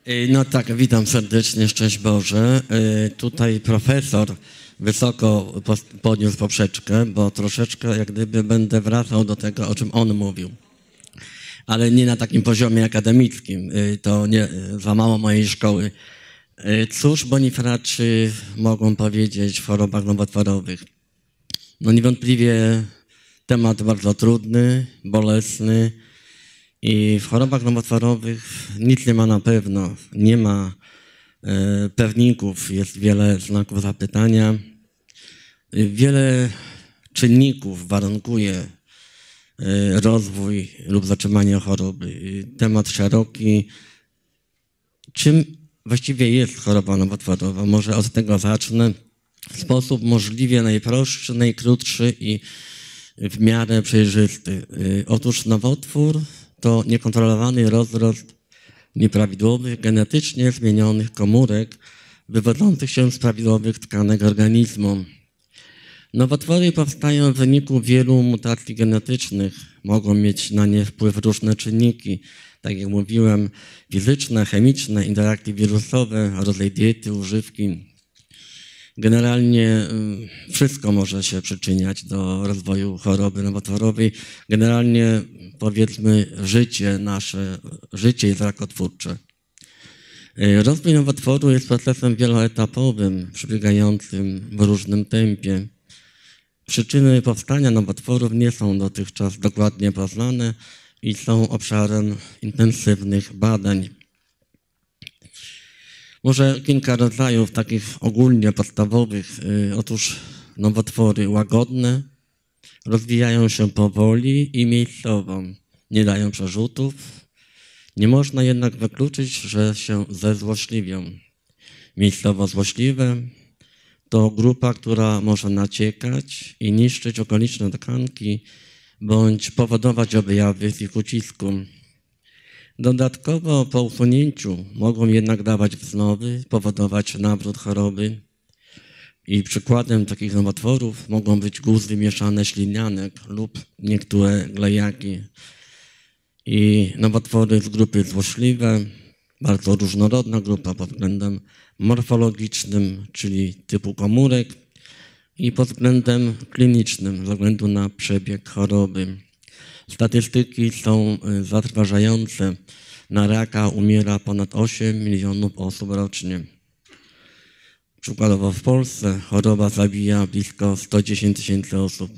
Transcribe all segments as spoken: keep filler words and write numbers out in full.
Y, No tak, witam serdecznie, szczęść Boże. Y, Tutaj profesor wysoko pos- podniósł poprzeczkę, bo troszeczkę jak gdyby będę wracał do tego, o czym on mówił. Ale nie na takim poziomie akademickim. Y, To nie za mało mojej szkoły. Y, Cóż bonifraczy mogą powiedzieć w chorobach nowotworowych? No niewątpliwie temat bardzo trudny, bolesny. I w chorobach nowotworowych nic nie ma na pewno. Nie ma e, pewników, jest wiele znaków zapytania. Y, Wiele czynników warunkuje e, rozwój lub zatrzymanie choroby. Y, Temat szeroki. Czym właściwie jest choroba nowotworowa? Może od tego zacznę. W sposób możliwie najprostszy, najkrótszy i w miarę przejrzysty. Y, Otóż nowotwór to niekontrolowany rozrost nieprawidłowych, genetycznie zmienionych komórek wywodzących się z prawidłowych tkanek organizmu. Nowotwory powstają w wyniku wielu mutacji genetycznych. Mogą mieć na nie wpływ różne czynniki, tak jak mówiłem, fizyczne, chemiczne, interakcje wirusowe, rodzaj diety, używki. Generalnie y, wszystko może się przyczyniać do rozwoju choroby nowotworowej. Generalnie powiedzmy życie nasze, życie jest rakotwórcze. Y, Rozwój nowotworu jest procesem wieloetapowym, przebiegającym w różnym tempie. Przyczyny powstania nowotworów nie są dotychczas dokładnie poznane i są obszarem intensywnych badań. Może kilka rodzajów takich ogólnie podstawowych. Y, Otóż nowotwory łagodne rozwijają się powoli i miejscowo, nie dają przerzutów. Nie można jednak wykluczyć, że się zezłośliwią. Miejscowo złośliwe to grupa, która może naciekać i niszczyć okoliczne tkanki bądź powodować objawy z ich ucisku. Dodatkowo po usunięciu mogą jednak dawać wznowy, powodować nawrót choroby. I przykładem takich nowotworów mogą być guzy mieszane ślinianek lub niektóre glejaki. I nowotwory z grupy złośliwe, bardzo różnorodna grupa pod względem morfologicznym, czyli typu komórek, i pod względem klinicznym, ze względu na przebieg choroby. Statystyki są zatrważające. Na raka umiera ponad osiem milionów osób rocznie. Przykładowo w Polsce choroba zabija blisko sto dziesięć tysięcy osób,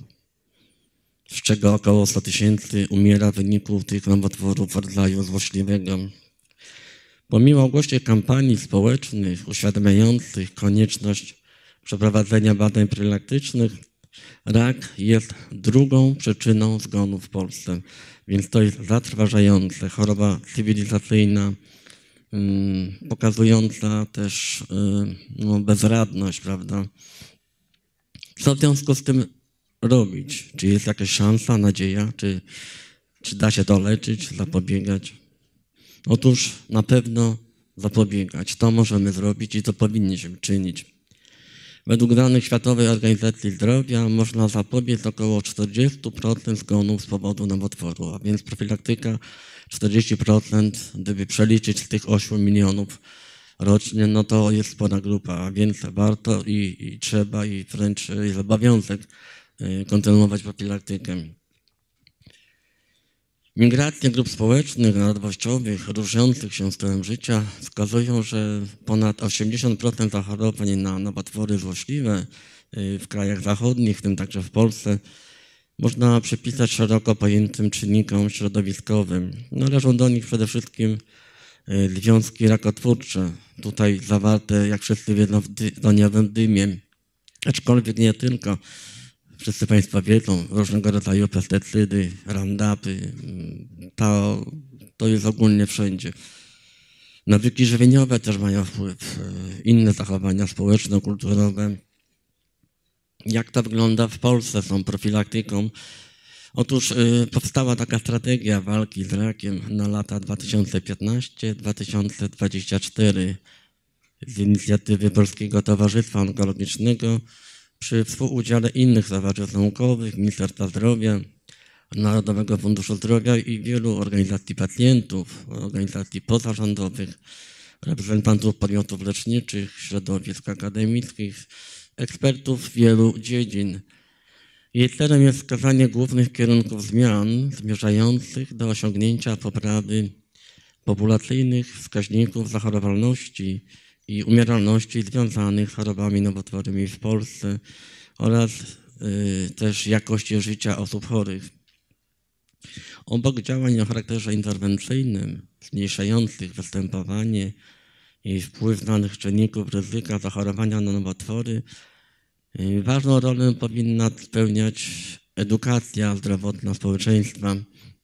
z czego około sto tysięcy umiera w wyniku tych nowotworów rodzaju złośliwego. Pomimo głośnych kampanii społecznych uświadamiających konieczność przeprowadzenia badań profilaktycznych, rak jest drugą przyczyną zgonu w Polsce, więc to jest zatrważające. Choroba cywilizacyjna, um, pokazująca też um, no, bezradność, prawda? Co w związku z tym robić? Czy jest jakaś szansa, nadzieja? Czy, czy da się to leczyć, zapobiegać? Otóż na pewno zapobiegać. To możemy zrobić i to powinniśmy czynić. Według danych Światowej Organizacji Zdrowia można zapobiec około czterdzieści procent zgonów z powodu nowotworu, a więc profilaktyka czterdzieści procent, gdyby przeliczyć z tych ośmiu milionów rocznie, no to jest spora grupa, a więc warto i, i trzeba i wręcz jest obowiązek kontynuować profilaktykę. Migracje grup społecznych, narodowościowych, różniących się stylem życia wskazują, że ponad osiemdziesiąt procent zachorowań na nowotwory złośliwe w krajach zachodnich, w tym także w Polsce, można przypisać szeroko pojętym czynnikom środowiskowym. Należą do nich przede wszystkim związki rakotwórcze, tutaj zawarte, jak wszyscy wiedzą, w tytoniowym dymie, aczkolwiek nie tylko. Wszyscy Państwo wiedzą, różnego rodzaju pestycydy, roundupy, to, to jest ogólnie wszędzie. Nawyki żywieniowe też mają wpływ, inne zachowania społeczno-kulturowe. Jak to wygląda w Polsce z tą profilaktyką? Otóż y, powstała taka strategia walki z rakiem na lata dwa tysiące piętnasty do dwa tysiące dwudziestego czwartego z inicjatywy Polskiego Towarzystwa Onkologicznego przy współudziale innych towarzystw naukowych, Ministerstwa Zdrowia, Narodowego Funduszu Zdrowia i wielu organizacji pacjentów, organizacji pozarządowych, reprezentantów podmiotów leczniczych, środowisk akademickich, ekspertów wielu dziedzin. Jej celem jest wskazanie głównych kierunków zmian zmierzających do osiągnięcia poprawy populacyjnych wskaźników zachorowalności i umieralności związanych z chorobami nowotworowymi w Polsce oraz y, też jakości życia osób chorych. Obok działań o charakterze interwencyjnym, zmniejszających występowanie i wpływ znanych czynników ryzyka zachorowania na nowotwory, y, ważną rolę powinna spełniać edukacja zdrowotna społeczeństwa.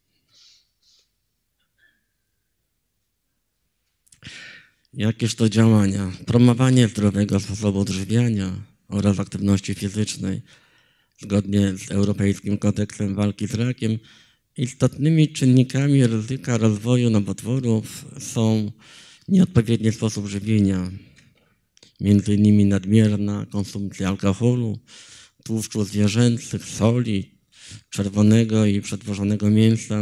Jakież to działania? Promowanie zdrowego sposobu odżywiania oraz aktywności fizycznej. Zgodnie z Europejskim Kodeksem Walki z Rakiem istotnymi czynnikami ryzyka rozwoju nowotworów są nieodpowiedni sposób żywienia, między innymi nadmierna konsumpcja alkoholu, tłuszczu zwierzęcych, soli, czerwonego i przetworzonego mięsa.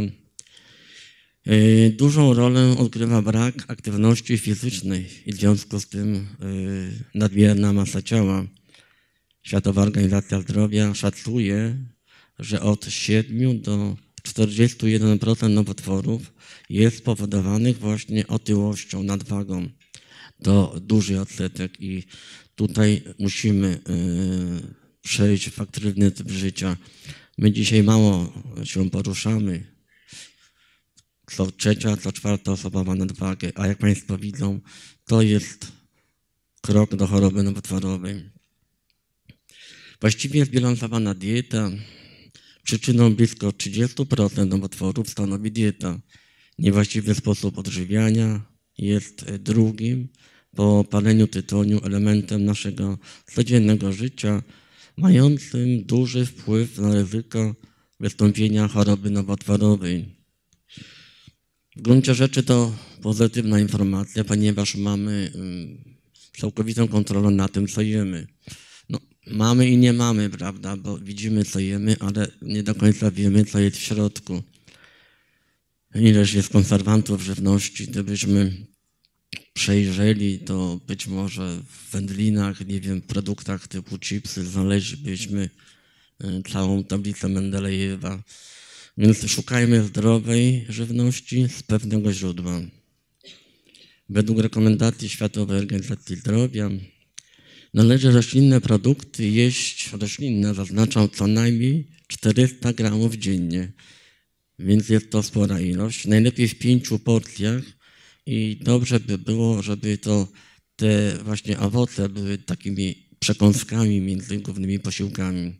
Dużą rolę odgrywa brak aktywności fizycznej i w związku z tym nadmierna masa ciała. Światowa Organizacja Zdrowia szacuje, że od siedmiu do czterdziestu jeden procent nowotworów jest spowodowanych właśnie otyłością, nadwagą. To duży odsetek i tutaj musimy przejść w aktywny tryb życia. My dzisiaj mało się poruszamy. Co trzecia, co czwarta osoba ma nadwagę, a jak Państwo widzą, to jest krok do choroby nowotworowej. Właściwie zbilansowana dieta, przyczyną blisko trzydziestu procent nowotworów stanowi dieta. Niewłaściwy sposób odżywiania jest drugim po paleniu tytoniu elementem naszego codziennego życia, mającym duży wpływ na ryzyko wystąpienia choroby nowotworowej. W gruncie rzeczy to pozytywna informacja, ponieważ mamy całkowitą kontrolę na tym, co jemy. No, mamy i nie mamy, prawda, bo widzimy, co jemy, ale nie do końca wiemy, co jest w środku. Ileż jest konserwantów żywności, gdybyśmy przejrzeli, to być może w wędlinach, nie wiem, produktach typu chipsy znaleźlibyśmy całą tablicę Mendelejewa. Więc szukajmy zdrowej żywności z pewnego źródła. Według rekomendacji Światowej Organizacji Zdrowia należy roślinne produkty jeść, roślinne zaznaczam co najmniej czterysta gramów dziennie, więc jest to spora ilość. Najlepiej w pięciu porcjach i dobrze by było, żeby to te właśnie owoce były takimi przekąskami między głównymi posiłkami.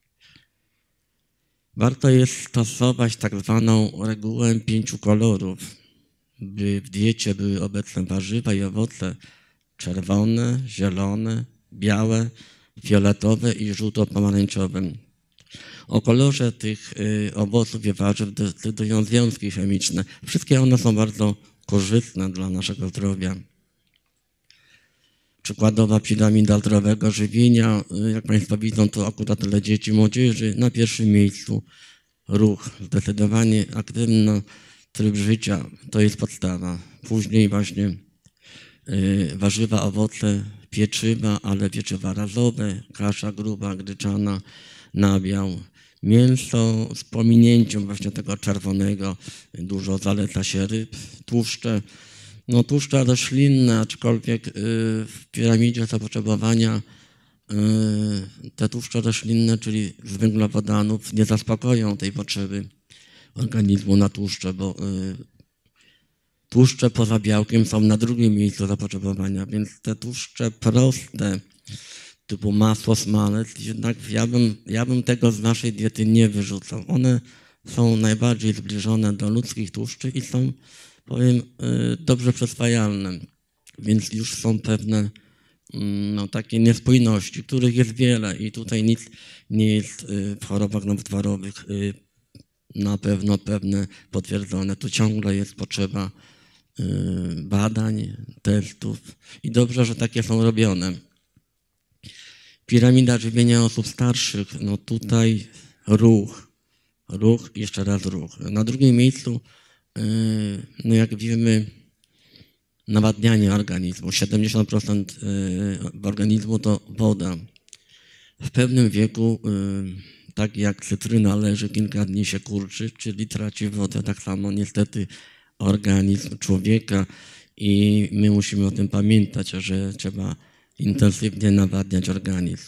Warto jest stosować tak zwaną regułę pięciu kolorów, by w diecie były obecne warzywa i owoce czerwone, zielone, białe, fioletowe i żółto-pomarańczowe. O kolorze tych owoców i warzyw decydują związki chemiczne. Wszystkie one są bardzo korzystne dla naszego zdrowia. Przykładowa piramida zdrowego żywienia, jak Państwo widzą, to akurat dla dzieci i młodzieży. Na pierwszym miejscu ruch, zdecydowanie aktywny tryb życia, to jest podstawa. Później właśnie y, warzywa, owoce, pieczywa, ale pieczywa razowe, kasza gruba, gryczana, nabiał. Mięso z pominięciem właśnie tego czerwonego, dużo zaleca się ryb, tłuszcze. No tłuszcze roślinne, aczkolwiek w piramidzie zapotrzebowania te tłuszcze roślinne, czyli z węglowodanów, nie zaspokoją tej potrzeby organizmu na tłuszcze, bo tłuszcze poza białkiem są na drugim miejscu zapotrzebowania, więc te tłuszcze proste, typu masło, smalec, jednak ja bym, ja bym tego z naszej diety nie wyrzucał. One są najbardziej zbliżone do ludzkich tłuszczy i są, powiem, dobrze przyswajalne, więc już są pewne no, takie niespójności, których jest wiele i tutaj nic nie jest w chorobach nowotworowych na pewno pewne potwierdzone. Tu ciągle jest potrzeba badań, testów i dobrze, że takie są robione. Piramida żywienia osób starszych, no tutaj ruch, ruch, jeszcze raz ruch. Na drugim miejscu, no jak wiemy, nawadnianie organizmu. siedemdziesiąt procent organizmu to woda. W pewnym wieku, tak jak cytryna leży, kilka dni się kurczy, czyli traci wodę. Tak samo niestety organizm człowieka i my musimy o tym pamiętać, że trzeba intensywnie nawadniać organizm.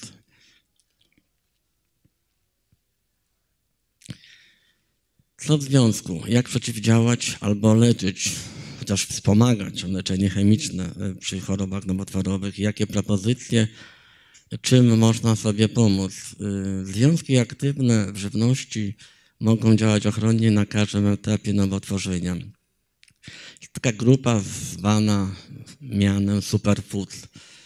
Co w związku? Jak przeciwdziałać albo leczyć, chociaż wspomagać leczenie chemiczne przy chorobach nowotworowych? Jakie propozycje, czym można sobie pomóc? Związki aktywne w żywności mogą działać ochronnie na każdym etapie nowotworzenia. Jest taka grupa zwana mianem superfoods.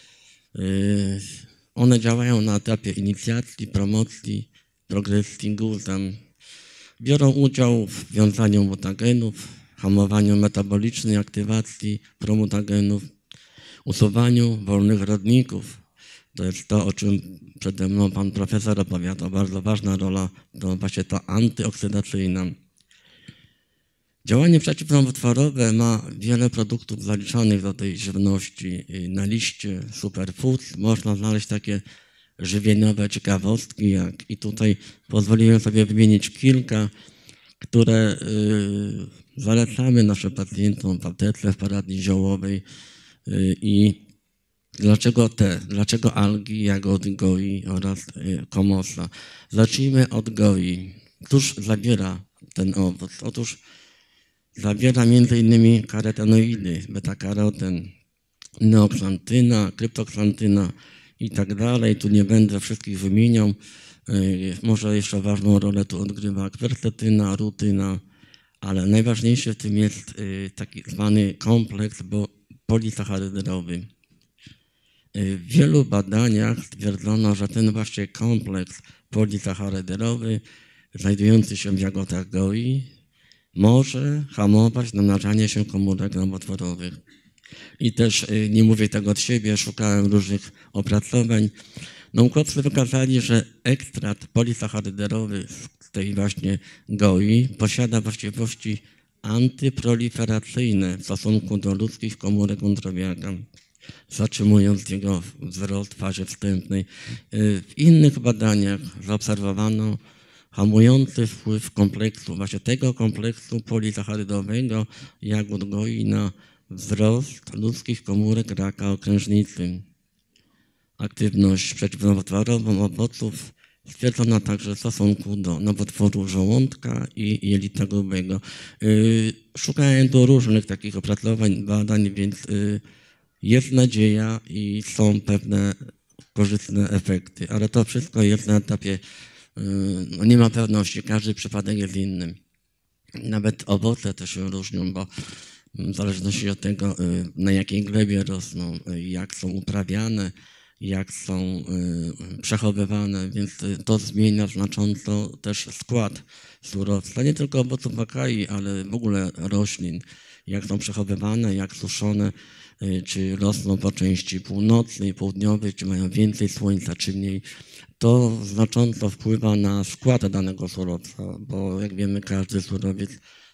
One działają na etapie inicjacji, promocji, progresji guzem. Biorą udział w wiązaniu mutagenów, hamowaniu metabolicznej aktywacji promutagenów, usuwaniu wolnych rodników. To jest to, o czym przede mną pan profesor opowiadał. Bardzo ważna rola to właśnie ta antyoksydacyjna. Działanie przeciwnowotworowe ma wiele produktów zaliczonych do tej żywności. Na liście superfoods można znaleźć takie żywieniowe ciekawostki, jak i tutaj pozwoliłem sobie wymienić kilka, które y, zalecamy naszym pacjentom w aptece, w poradni ziołowej. Y, I dlaczego te? Dlaczego algi, jagody, goi oraz y, komosa? Zacznijmy od goi. Cóż zawiera ten owoc? Otóż zawiera między innymi karotenoidy, beta-karoten, neoksantyna, kryptoksantyna i tak dalej. Tu nie będę wszystkich wymieniał. Może jeszcze ważną rolę tu odgrywa kwercetyna, rutyna, ale najważniejszy w tym jest taki zwany kompleks polisacharydowy. W wielu badaniach stwierdzono, że ten właśnie kompleks polisacharydowy znajdujący się w jagodach goi może hamować namnażanie się komórek nowotworowych. I też nie mówię tego od siebie, szukałem różnych opracowań. Naukowcy wykazali, że ekstrakt polisacharydowy z tej właśnie goi posiada właściwości antyproliferacyjne w stosunku do ludzkich komórek wątrobiaka, zatrzymując jego wzrost w fazie wstępnej. W innych badaniach zaobserwowano hamujący wpływ kompleksu, właśnie tego kompleksu polisacharydowego jagód goi na wzrost ludzkich komórek raka okrężnicy. Aktywność przeciwnowotworową owoców stwierdzono także w stosunku do nowotworu żołądka i jelita grubego. Szukałem tu różnych takich opracowań, badań, więc jest nadzieja i są pewne korzystne efekty, ale to wszystko jest na etapie, no nie ma pewności, każdy przypadek jest inny. Nawet owoce też się różnią, bo w zależności od tego, na jakiej glebie rosną, jak są uprawiane, jak są przechowywane, więc to zmienia znacząco też skład surowca, nie tylko owoców akai, ale w ogóle roślin, jak są przechowywane, jak suszone, czy rosną po części północnej, południowej, czy mają więcej słońca, czy mniej. To znacząco wpływa na skład danego surowca, bo jak wiemy, każdy surowiec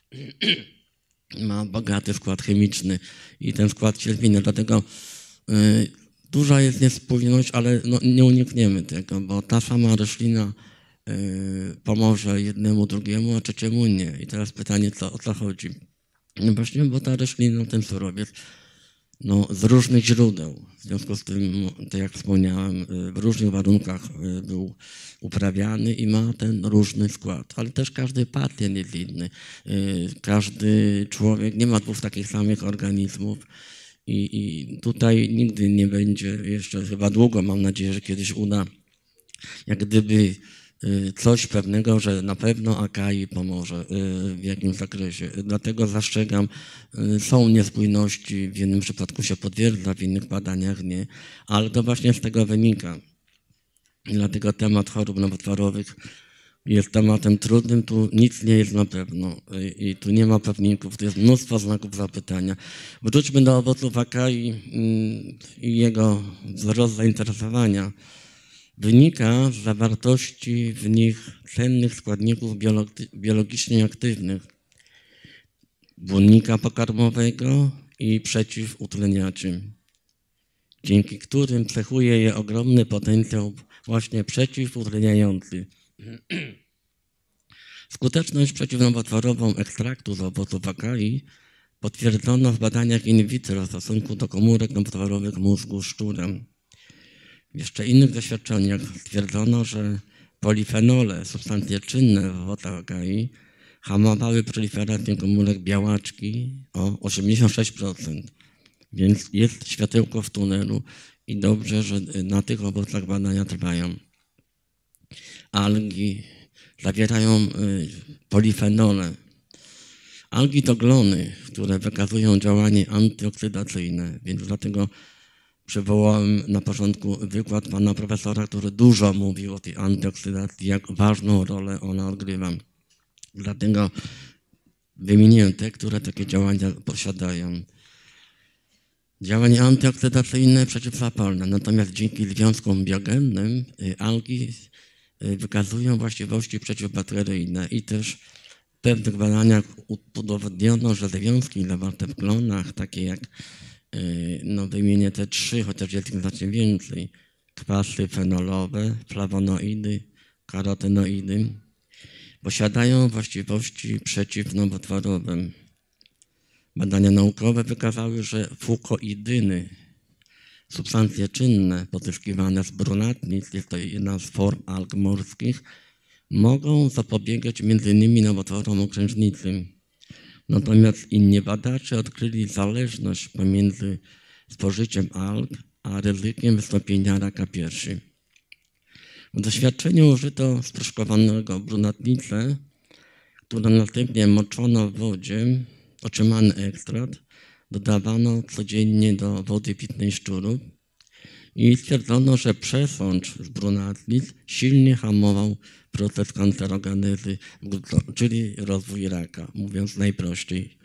ma bogaty skład chemiczny i ten skład się zmienia, dlatego y, duża jest niespójność, ale no, nie unikniemy tego, bo ta sama roślina y, pomoże jednemu, drugiemu, a trzeciemu nie. I teraz pytanie, co, o co chodzi? No właśnie, bo ta roślina, ten surowiec, no, z różnych źródeł, w związku z tym, tak jak wspomniałem, w różnych warunkach był uprawiany i ma ten różny skład, ale też każdy pacjent jest inny. Każdy człowiek nie ma dwóch takich samych organizmów i, i tutaj nigdy nie będzie, jeszcze chyba długo, mam nadzieję, że kiedyś uda, jak gdyby coś pewnego, że na pewno akai pomoże w jakimś zakresie. Dlatego zastrzegam, są niespójności, w jednym przypadku się potwierdza, w innych badaniach nie, ale to właśnie z tego wynika. Dlatego temat chorób nowotworowych jest tematem trudnym, tu nic nie jest na pewno i tu nie ma pewników, tu jest mnóstwo znaków zapytania. Wróćmy do owoców akai i jego wzrost zainteresowania. Wynika z zawartości w nich cennych składników biologicznie aktywnych, błonnika pokarmowego i przeciwutleniaczy, dzięki którym cechuje je ogromny potencjał właśnie przeciwutleniający. Skuteczność przeciwnowotworową ekstraktu z owoców akai potwierdzono w badaniach in vitro w stosunku do komórek nowotworowych mózgu szczura. W jeszcze innych doświadczeniach stwierdzono, że polifenole, substancje czynne w owocach akai, hamowały proliferację komórek białaczki o osiemdziesiąt sześć procent. Więc jest światełko w tunelu i dobrze, że na tych owocach badania trwają. Algi zawierają polifenole. Algi to glony, które wykazują działanie antyoksydacyjne, więc dlatego przywołałem na początku wykład pana profesora, który dużo mówił o tej antyoksydacji, jak ważną rolę ona odgrywa. Dlatego wymieniłem te, które takie działania posiadają. Działanie antyoksydacyjne, przeciwzapalne. Natomiast dzięki związkom biogennym algi wykazują właściwości przeciwbakteryjne i też w pewnych badaniach udowodniono, że związki zawarte w klonach, takie jak, no wymienię te trzy, chociaż jest ich znacznie więcej, kwasy fenolowe, flawonoidy, karotenoidy, posiadają właściwości przeciwnowotworowe. Badania naukowe wykazały, że fukoidyny, substancje czynne pozyskiwane z brunatnic, jest to jedna z form alg morskich, mogą zapobiegać między innymi nowotworom okrężnicy. Natomiast inni badacze odkryli zależność pomiędzy spożyciem alg a ryzykiem wystąpienia raka piersi. W doświadczeniu użyto sproszkowanego brunatnicę, którą następnie moczono w wodzie, otrzymany ekstrakt dodawano codziennie do wody pitnej szczurów i stwierdzono, że przesącz z brunatnic silnie hamował proces kancerogenezy, czyli rozwój raka, mówiąc najprościej.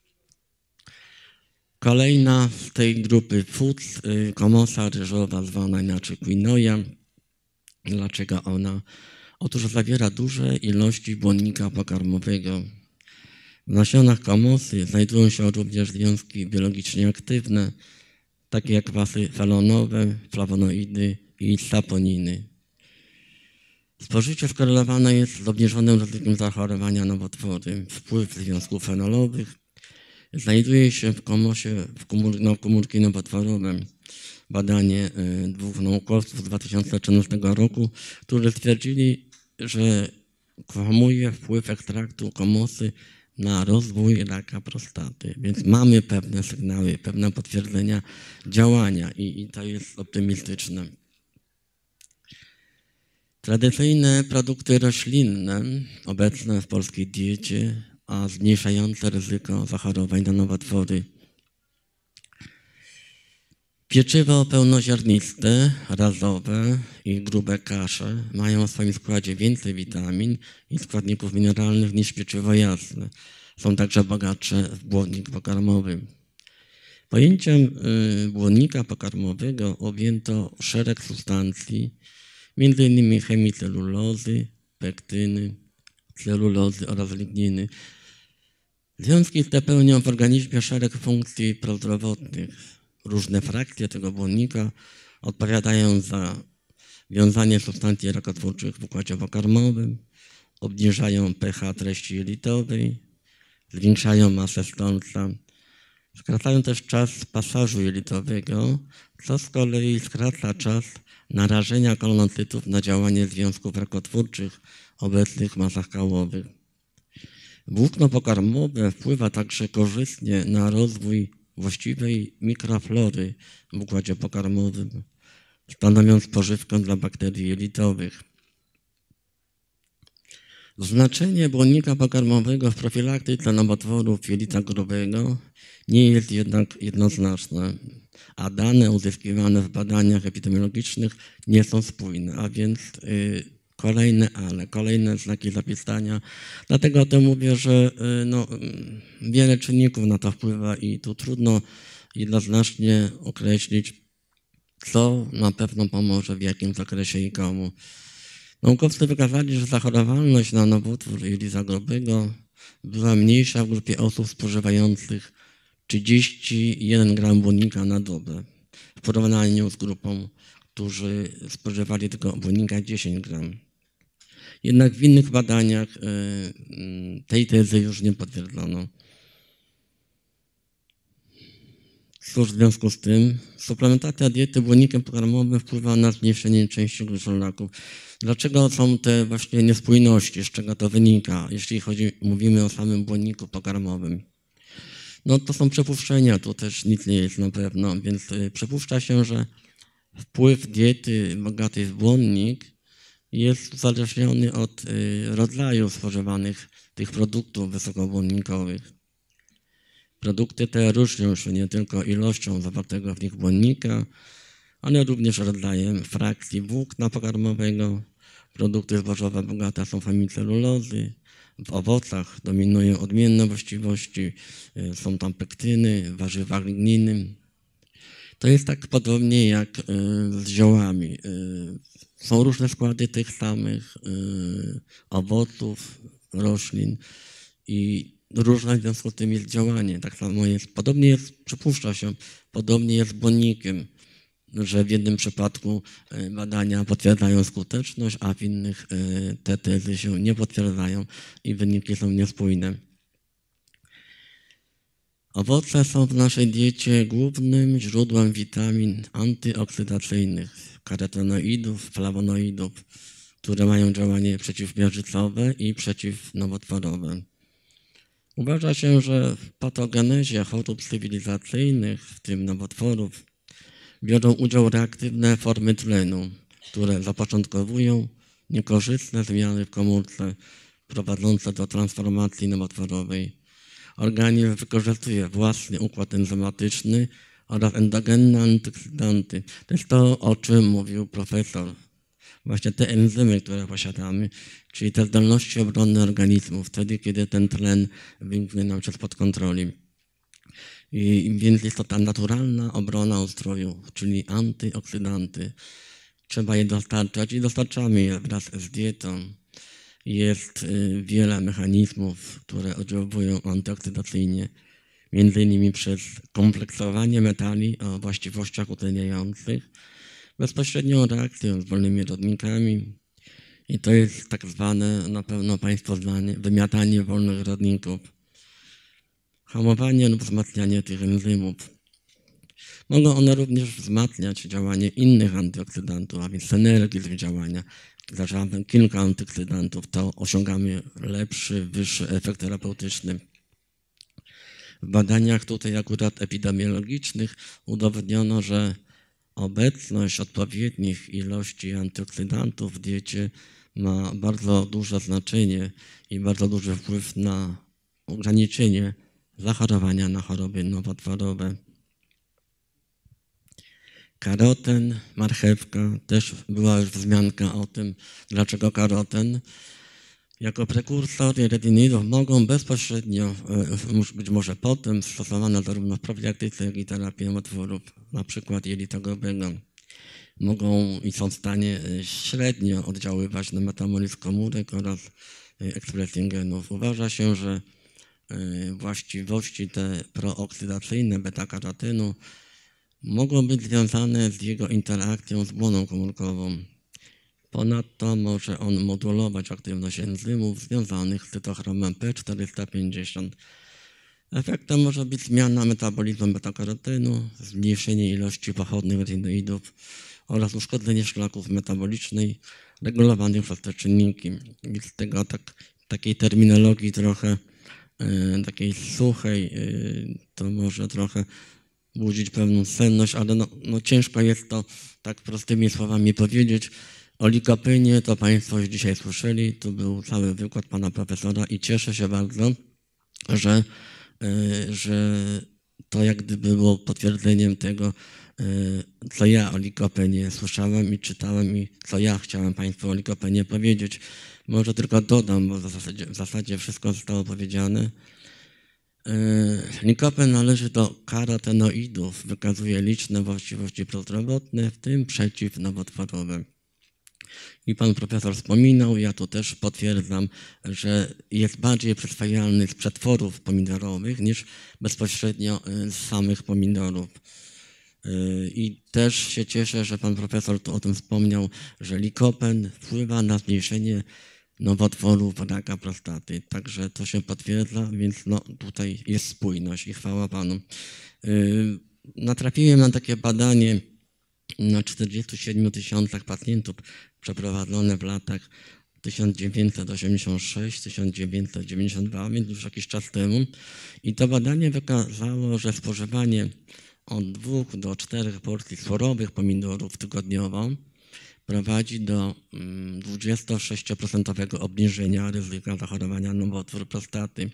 Kolejna z tej grupy foods, komosa ryżowa, zwana inaczej quinoa. Dlaczego ona? Otóż zawiera duże ilości błonnika pokarmowego. W nasionach komosy znajdują się również związki biologicznie aktywne, takie jak kwasy felonowe, flawonoidy i saponiny. Spożycie skorelowane jest z obniżonym ryzykiem zachorowania na nowotwory. Wpływ związków fenolowych znajduje się w komosie, w komór, no, komórki nowotworowe. Badanie y, dwóch naukowców z dwa tysiące trzynastego roku, którzy stwierdzili, że hamuje wpływ ekstraktu komosy na rozwój raka prostaty. Więc mamy pewne sygnały, pewne potwierdzenia działania i, i to jest optymistyczne. Tradycyjne produkty roślinne obecne w polskiej diecie, a zmniejszające ryzyko zachorowań na nowotwory. Pieczywo pełnoziarniste, razowe i grube kasze mają w swoim składzie więcej witamin i składników mineralnych niż pieczywo jasne. Są także bogatsze w błonnik pokarmowy. Pojęciem błonnika pokarmowego objęto szereg substancji, między innymi chemicelulozy, pektyny, celulozy oraz ligniny. Związki te pełnią w organizmie szereg funkcji prozdrowotnych. Różne frakcje tego błonnika odpowiadają za wiązanie substancji rakotwórczych w układzie pokarmowym, obniżają pH treści jelitowej, zwiększają masę stolca, skracają też czas pasażu jelitowego, co z kolei skraca czas narażenia kolonocytów na działanie związków rakotwórczych obecnych w masach kałowych. Włókno pokarmowe wpływa także korzystnie na rozwój właściwej mikroflory w układzie pokarmowym, stanowiąc pożywkę dla bakterii jelitowych. Znaczenie błonnika pokarmowego w profilaktyce nowotworów jelita grubego nie jest jednak jednoznaczne, a dane uzyskiwane w badaniach epidemiologicznych nie są spójne, a więc yy, kolejne ale, kolejne znaki zapytania. Dlatego o tym mówię, że yy, no, yy, wiele czynników na to wpływa i tu trudno jednoznacznie określić, co na pewno pomoże, w jakim zakresie i komu. Naukowcy wykazali, że zachorowalność na nowotwór jelita grubego była mniejsza w grupie osób spożywających trzydzieści jeden gram błonnika na dobę w porównaniu z grupą, którzy spożywali tylko błonnika dziesięć gram. Jednak w innych badaniach tej tezy już nie potwierdzono. Cóż w związku z tym? Suplementacja diety błonnikiem pokarmowym wpływa na zmniejszenie części gruczołaków. Dlaczego są te właśnie niespójności? Z czego to wynika, jeśli chodzi, mówimy o samym błonniku pokarmowym? No to są przypuszczenia, tu też nic nie jest na pewno, więc przypuszcza się, że wpływ diety bogatej w błonnik jest uzależniony od rodzaju spożywanych tych produktów wysokobłonnikowych. Produkty te różnią się nie tylko ilością zawartego w nich błonnika, ale również rodzajem frakcji włókna pokarmowego. Produkty zbożowe bogate są w hemicelulozy. W owocach dominują odmienne właściwości, są tam pektyny, w warzywach ligniny. To jest tak podobnie jak z ziołami. Są różne składy tych samych owoców, roślin i różne w związku z tym jest działanie. Tak samo jest, podobnie jest, przypuszcza się, podobnie jest z błonnikiem, że w jednym przypadku badania potwierdzają skuteczność, a w innych te tezy się nie potwierdzają i wyniki są niespójne. Owoce są w naszej diecie głównym źródłem witamin antyoksydacyjnych, karotenoidów, flawonoidów, które mają działanie przeciwmiażdżycowe i przeciwnowotworowe. Uważa się, że w patogenezie chorób cywilizacyjnych, w tym nowotworów, biorą udział reaktywne formy tlenu, które zapoczątkowują niekorzystne zmiany w komórce prowadzące do transformacji nowotworowej. Organizm wykorzystuje własny układ enzymatyczny oraz endogenne antyoksydanty. To jest to, o czym mówił profesor. Właśnie te enzymy, które posiadamy, czyli te zdolności obronne organizmu, wtedy, kiedy ten tlen wymknie nam się spod kontroli. I więc jest to ta naturalna obrona ustroju, czyli antyoksydanty. Trzeba je dostarczać i dostarczamy je wraz z dietą. Jest wiele mechanizmów, które oddziałują antyoksydacyjnie, między innymi przez kompleksowanie metali o właściwościach utleniających, bezpośrednią reakcją z wolnymi rodnikami i to jest tak zwane, na pewno Państwo znane, wymiatanie wolnych rodników, hamowanie lub wzmacnianie tych enzymów. Mogą one również wzmacniać działanie innych antyoksydantów, a więc synergizm działania. Zaczynamy kilka antyoksydantów, to osiągamy lepszy, wyższy efekt terapeutyczny. W badaniach tutaj akurat epidemiologicznych udowodniono, że obecność odpowiednich ilości antyoksydantów w diecie ma bardzo duże znaczenie i bardzo duży wpływ na ograniczenie zachorowania na choroby nowotworowe. Karoten, marchewka, też była już wzmianka o tym, dlaczego karoten. Jako prekursory retinidów mogą bezpośrednio, być może potem, stosowane zarówno w profilaktyce, jak i terapii nowotworów, na przykład jelita grubego. Mogą i są w stanie średnio oddziaływać na metabolizm komórek oraz ekspresję genów. Uważa się, że właściwości te prooksydacyjne beta-karotenu mogą być związane z jego interakcją z błoną komórkową. Ponadto może on modulować aktywność enzymów związanych z cytochromem P czterysta pięćdziesiąt. Efektem może być zmiana metabolizmu beta-karotenu, zmniejszenie ilości pochodnych retinoidów oraz uszkodzenie szlaków metabolicznej regulowanych przez te czynniki. I z tego tak, takiej terminologii trochę e, takiej suchej, e, to może trochę budzić pewną senność, ale no, no ciężko jest to tak prostymi słowami powiedzieć. O likopenie to Państwo już dzisiaj słyszeli, tu był cały wykład pana profesora i cieszę się bardzo, że, że to jak gdyby było potwierdzeniem tego, co ja o likopenie słyszałem i czytałem i co ja chciałem Państwu o likopenie powiedzieć. Może tylko dodam, bo w zasadzie, w zasadzie wszystko zostało powiedziane. Likopen należy do karotenoidów, wykazuje liczne właściwości prozdrowotne, w tym przeciwnowotworowe. I pan profesor wspominał, ja to też potwierdzam, że jest bardziej przyswajalny z przetworów pomidorowych niż bezpośrednio z samych pomidorów. I też się cieszę, że pan profesor tu o tym wspomniał, że likopen wpływa na zmniejszenie nowotworów raka prostaty. Także to się potwierdza, więc no, tutaj jest spójność i chwała panu. Natrafiłem na takie badanie na czterdziestu siedmiu tysiącach pacjentów przeprowadzone w latach tysiąc dziewięćset osiemdziesiąt sześć do tysiąc dziewięćset dziewięćdziesiąt dwa, więc już jakiś czas temu. I to badanie wykazało, że spożywanie od dwóch do czterech porcji surowych pomidorów tygodniowo prowadzi do dwudziestosześcioprocentowego obniżenia ryzyka zachorowania na nowotwór prostaty.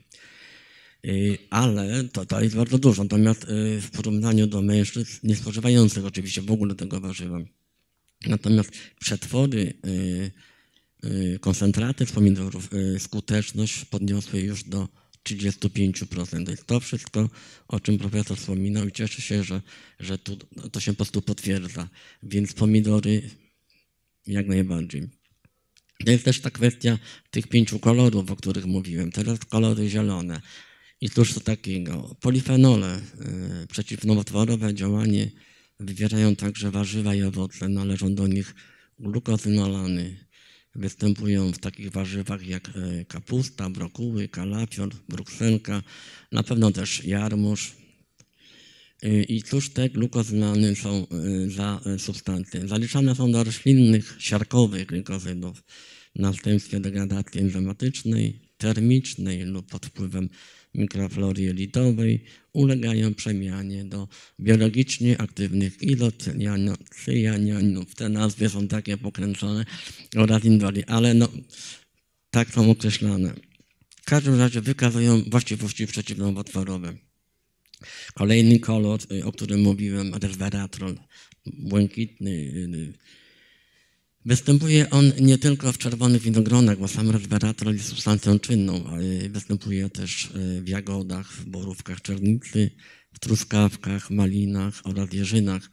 Ale to, to jest bardzo dużo, natomiast w porównaniu do mężczyzn nie spożywających oczywiście w ogóle tego warzywa. Natomiast przetwory, koncentraty z pomidorów skuteczność podniosły już do trzydziestu pięciu procent. To jest to wszystko, o czym profesor wspominał i cieszę się, że, że tu, to się po prostu potwierdza. Więc pomidory jak najbardziej. To jest też ta kwestia tych pięciu kolorów, o których mówiłem. Teraz kolory zielone. I cóż to takiego? Polifenole, yy, przeciwnowotworowe działanie wywierają także warzywa i owoce. Należą do nich glukozynolany. Występują w takich warzywach jak kapusta, brokuły, kalafior, brukselka, na pewno też jarmuż. I cóż te glukozynolany są za substancje? Zaliczane są do roślinnych, siarkowych glikozydów w następstwie degradacji enzymatycznej, termicznej lub pod wpływem mikroflory jelitowej ulegają przemianie do biologicznie aktywnych izocyanianów. Te nazwy są takie pokręcone oraz indoli, ale no, tak są określane. W każdym razie wykazują właściwości przeciwnowotworowe. Kolejny kolor, o którym mówiłem, resveratrol, błękitny. Występuje on nie tylko w czerwonych winogronach, bo sam resveratrol jest substancją czynną, ale występuje też w jagodach, w borówkach czernicy, w truskawkach, malinach oraz jeżynach.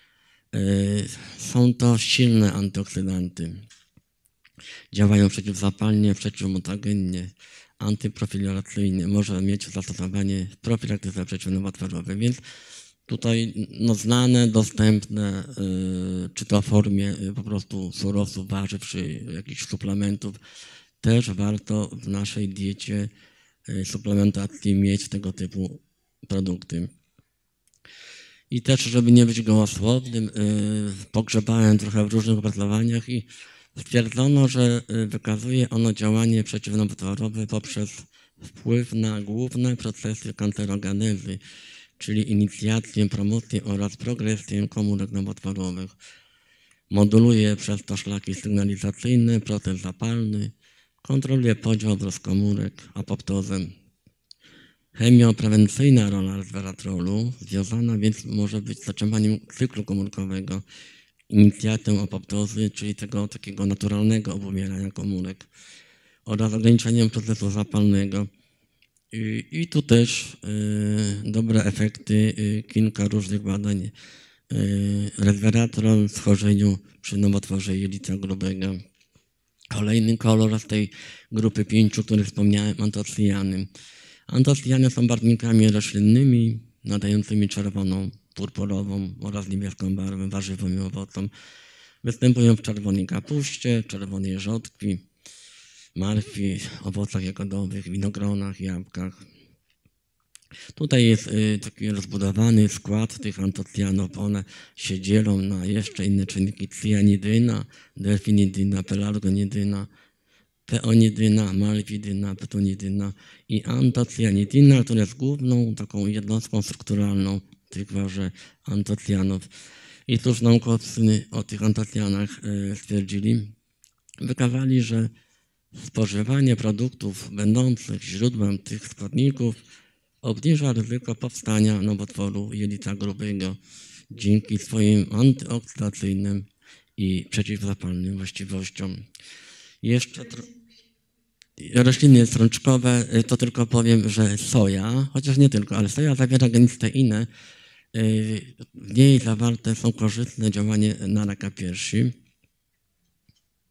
Są to silne antyoksydanty. Działają przeciwzapalnie, przeciwmutagennie, antyprofilacyjnie. Może mieć zastosowanie w profilaktyce przeciwnowotworowej, więc tutaj no, znane, dostępne, y, czy to w formie y, po prostu surowców, warzyw, czy jakichś suplementów, też warto w naszej diecie, y, suplementacji mieć tego typu produkty. I też, żeby nie być gołosłownym, y, pogrzebałem trochę w różnych opracowaniach i stwierdzono, że wykazuje ono działanie przeciwnowotworowe poprzez wpływ na główne procesy kancerogenezy, czyli inicjację, promocję oraz progresję komórek nowotworowych. Moduluje przez to szlaki sygnalizacyjne, proces zapalny, kontroluje podział rozkomórek, apoptozę. Chemioprewencyjna rola resveratrolu związana więc może być z zatrzymaniem cyklu komórkowego, inicjacją apoptozy, czyli tego takiego naturalnego obumierania komórek oraz ograniczeniem procesu zapalnego. I, i tu też y, dobre efekty y, kilka różnych badań. Y, resveratrol w schorzeniu przy nowotworze jelita grubego. Kolejny kolor z tej grupy pięciu, o których wspomniałem, antocjany. Antocjany są barwnikami roślinnymi, nadającymi czerwoną, purpurową oraz niebieską barwę warzywom i owocom. Występują w czerwonej kapuście, czerwonej rzodkwi, marchwi, owocach jagodowych, winogronach, jabłkach. Tutaj jest y, taki rozbudowany skład tych antocjanów. One się dzielą na jeszcze inne czynniki: cyanidyna, delfinidyna, pelargonidyna, peonidyna, malwidyna, petonidyna i antocjanidyna, która jest główną taką jednostką strukturalną tych właśnie antocjanów. I cóż naukowcy o tych antocjanach y, stwierdzili? Wykazali, że spożywanie produktów będących źródłem tych składników obniża ryzyko powstania nowotworu jelita grubego dzięki swoim antyoksydacyjnym i przeciwzapalnym właściwościom. Jeszcze rośliny strączkowe, to tylko powiem, że soja, chociaż nie tylko, ale soja zawiera genisteinę. W niej zawarte są korzystne działanie na raka piersi.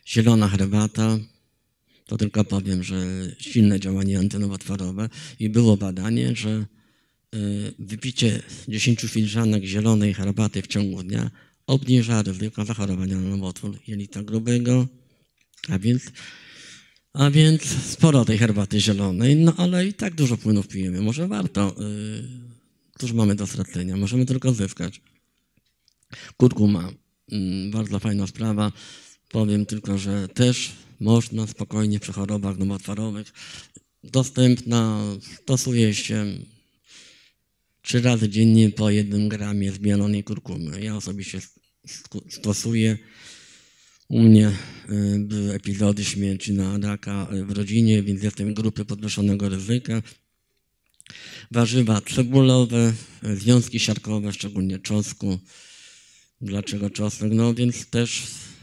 Zielona herbata, to tylko powiem, że silne działanie antynowotworowe i było badanie, że wypicie dziesięciu filiżanek zielonej herbaty w ciągu dnia obniża ryzyko zachorowania na nowotwór jelita grubego, a więc, a więc sporo tej herbaty zielonej, no ale i tak dużo płynów pijemy. Może warto, yy, cóż mamy do stracenia, możemy tylko zyskać. Kurkuma, yy, bardzo fajna sprawa. Powiem tylko, że też można spokojnie przy chorobach nowotworowych, dostępna, stosuje się trzy razy dziennie po jednym gramie zmielonej kurkumy. Ja osobiście stosuję. U mnie były epizody śmierci na raka w rodzinie, więc jestem grupy podwyższonego ryzyka. Warzywa cebulowe, związki siarkowe, szczególnie czosnku. Dlaczego czosnek? No więc też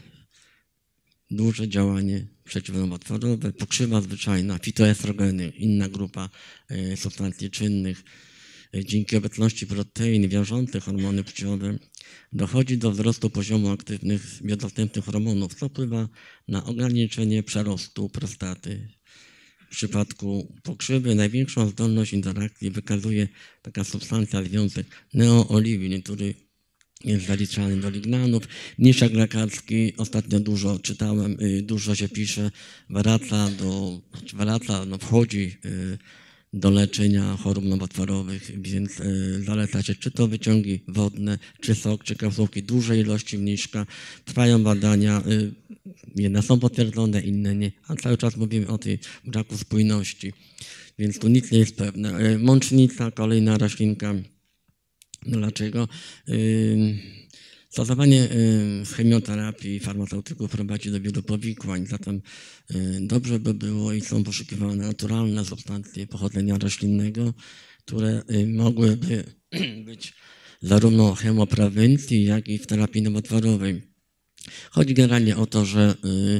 duże działanie przeciwnowotworowe, pokrzywa zwyczajna, fitoestrogeny, inna grupa substancji czynnych. Dzięki obecności protein wiążących hormony płciowe dochodzi do wzrostu poziomu aktywnych biodostępnych hormonów, co wpływa na ograniczenie przerostu prostaty. W przypadku pokrzywy największą zdolność interakcji wykazuje taka substancja związek neooliwin, który jest zaliczany do lignanów. Mniszek lekarski, ostatnio dużo czytałem, dużo się pisze, wraca do, wraca, no wchodzi do leczenia chorób nowotworowych, więc y, zaleca się czy to wyciągi wodne, czy sok, czy kapsułki, duże ilości mniszka. Trwają badania, y, jedne są potwierdzone, inne nie, a cały czas mówimy o tej braku spójności, więc tu nic nie jest pewne. Y, mącznica, kolejna roślinka. Dlaczego? Y, Stosowanie chemioterapii farmaceutyków prowadzi do wielu powikłań, zatem dobrze by było i są poszukiwane naturalne substancje pochodzenia roślinnego, które mogłyby być zarówno w chemoprewencji, jak i w terapii nowotworowej. Chodzi generalnie o to, że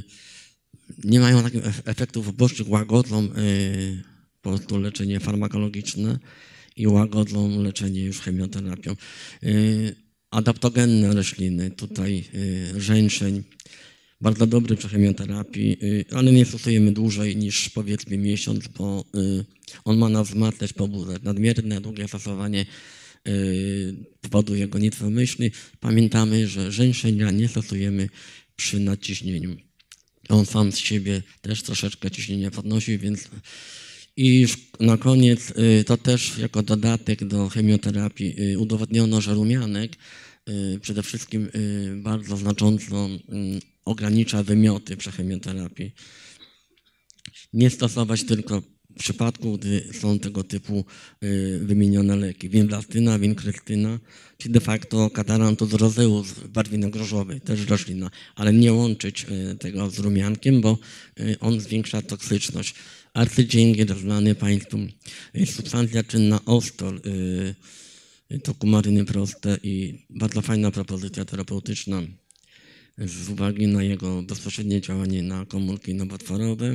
nie mają takich efektów ubocznych, łagodzą po prostu leczenie farmakologiczne i łagodzą leczenie już chemioterapią. Adaptogenne rośliny, tutaj y, żeńszeń, bardzo dobry przy chemioterapii, y, ale nie stosujemy dłużej niż powiedzmy miesiąc, bo y, on ma nas wzmacniać, pobudzać. Nadmierne, długie stosowanie y, powoduje gonitwę myśli. Pamiętamy, że żeńszenia nie stosujemy przy nadciśnieniu. On sam z siebie też troszeczkę ciśnienie podnosi, więc i na koniec to też jako dodatek do chemioterapii udowodniono, że rumianek przede wszystkim bardzo znacząco ogranicza wymioty przy chemioterapii. Nie stosować tylko w przypadku, gdy są tego typu wymienione leki. Vinblastyna, vincrystyna, czy de facto katarantus roseus w barwie nagrożowej, też roślina, ale nie łączyć tego z rumiankiem, bo on zwiększa toksyczność. Arcydzięgiel znany Państwu, substancja czynna ostol, to kumaryny proste i bardzo fajna propozycja terapeutyczna z uwagi na jego bezpośrednie działanie na komórki nowotworowe.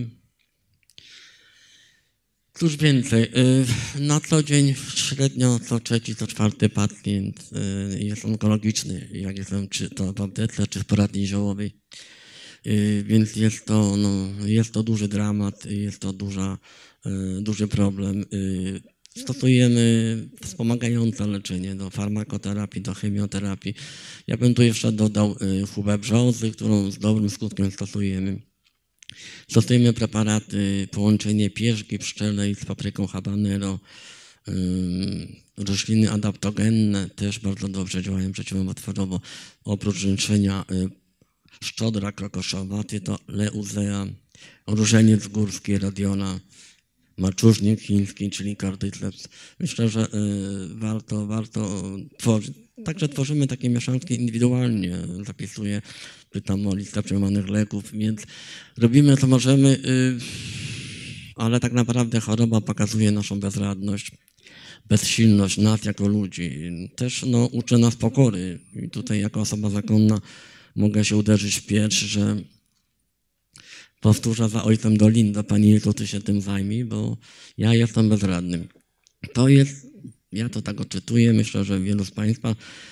Cóż więcej, na co dzień średnio co trzeci, co czwarty pacjent jest onkologiczny, jak jestem czy to w aptece, czy w poradni ziołowej. Więc jest to, no, jest to duży dramat, jest to duża, duży problem. Stosujemy wspomagające leczenie do farmakoterapii, do chemioterapii. Ja bym tu jeszcze dodał chubę brzozy, którą z dobrym skutkiem stosujemy. Stosujemy preparaty, połączenie pierzgi pszczelej z papryką habanero. Rośliny adaptogenne też bardzo dobrze działają przeciwnowotworowo. Oprócz żeńszenia szczodra krokoszowa, to leuzea, różeniec górski, radiola, maczużnik chiński, czyli cordyceps. Myślę, że y, warto, warto tworzyć. Także tworzymy takie mieszanki indywidualnie. Zapisuję, pytam o listę przyjmowanych leków, więc robimy co możemy, y, ale tak naprawdę choroba pokazuje naszą bezradność, bezsilność nas jako ludzi. Też no, uczy nas pokory. I tutaj jako osoba zakonna mogę się uderzyć w pierś, że powtórzę za ojcem Dolindo, Pani Jezu, Ty się tym zajmij, bo ja jestem bezradnym. To jest, ja to tak odczytuję, myślę, że wielu z Państwa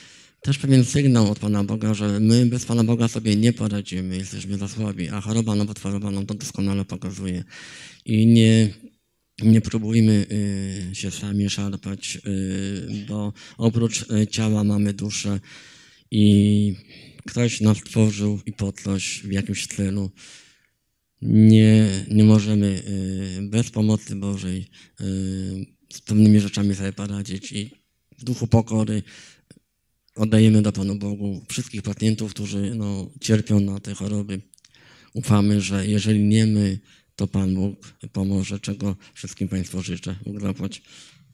też pewien sygnał od Pana Boga, że my bez Pana Boga sobie nie poradzimy, jesteśmy za słabi, a choroba nowotworowa nam to doskonale pokazuje. I nie, nie próbujmy y, się sami szarpać, y, bo oprócz y, ciała mamy duszę i ktoś nas stworzył i po coś w jakimś celu. Nie, nie możemy y, bez pomocy Bożej y, z pewnymi rzeczami sobie poradzić i w duchu pokory oddajemy do Panu Bogu wszystkich pacjentów, którzy no, cierpią na te choroby. Ufamy, że jeżeli nie my, to Pan Bóg pomoże, czego wszystkim Państwu życzę. Bóg zapłać.